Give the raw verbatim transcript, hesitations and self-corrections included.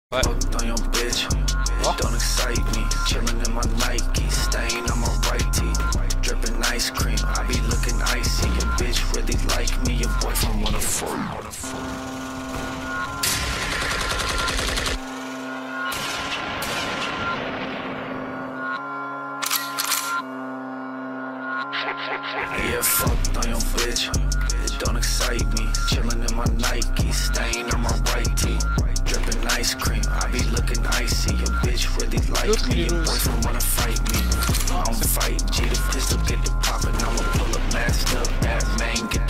What? Fucked on your bitch, it don't excite me. Chillin' in my Nike, stain on my right tee. Drippin' ice cream, I be looking icy. Your bitch really like me, your boyfriend wanna fuck. Yeah, fucked on your bitch, it don't excite me. Chillin' in my Nike, stain on my right tee. Drippin' ice cream, I be looking icy. Your bitch really like me, your boyfriend wanna fight me. I don't fight, G the pistol get the poppin', I'ma pull up masked up, Batman get